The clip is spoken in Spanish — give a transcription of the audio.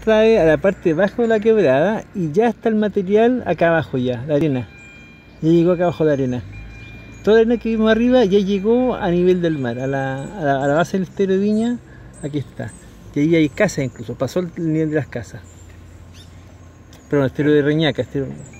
trae a la parte baja de la quebrada y ya está el material acá abajo ya, la arena. Ya llegó acá abajo la arena. Toda la arena que vimos arriba ya llegó a nivel del mar, a la base del estero de Viña, aquí está. Y ahí hay casas incluso, pasó el nivel de las casas. Pero el estero de Reñaca, estero...